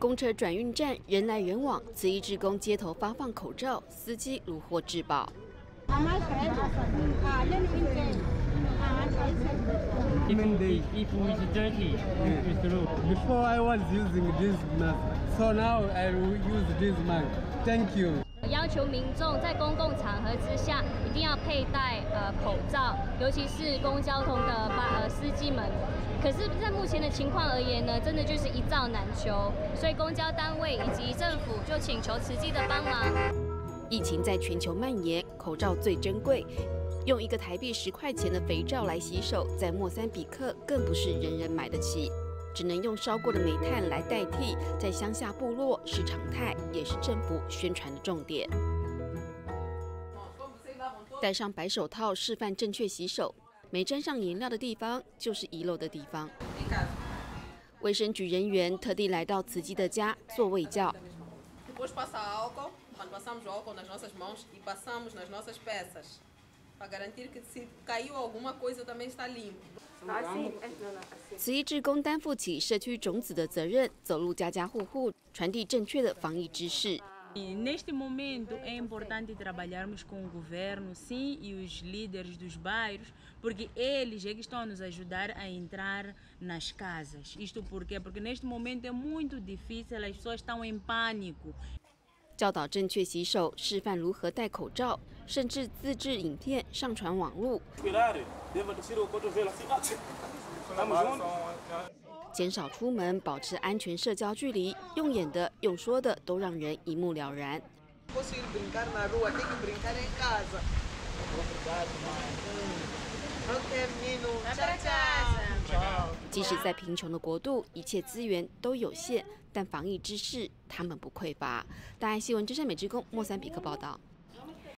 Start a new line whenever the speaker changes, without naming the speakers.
公车转运站人来人往，慈义志工街头发放口罩，司机如获至宝。
If it's dirty, it's true.
Before I was using this mask, so now I will use this mask. Thank you.
要求民众在公共场合之下一定要佩戴口罩，尤其是公交通的司机们。可是，在目前的情况而言呢，真的就是一罩难求，所以公交单位以及政府就请求慈济的帮忙。
疫情在全球蔓延，口罩最珍贵。用1个台币10块钱的肥皂来洗手，在莫桑比克更不是人人买得起，只能用烧过的煤炭来代替，在乡下部落是常态，也是政府宣传的重点。戴上白手套示范正确洗手，没沾上颜料的地方就是遗漏的地方。卫生局人员特地来到慈济的家做卫教。
Quando passamos álcool nas nossas mãos e passamos nas nossas peças, para garantir que se caiu alguma coisa também está limpo.
慈义志工担负起社区种子的责任，走入家家户户，传递正确的防疫知识。
E neste momento é importante trabalharmos com o governo, sim, e os líderes dos bairros, porque eles é que estão a nos ajudar a entrar nas casas. Isto por quê? Porque neste momento é muito difícil, as pessoas estão em pânico.
教导正确洗手，示范如何戴口罩，甚至自制影片上传网络，减少出门，保持安全社交距离。用演的、用说的，都让人一目了然。即使在贫穷的国度，一切资源都有限，但防疫知识他们不匮乏。大爱新闻真善美之工莫桑比克报道。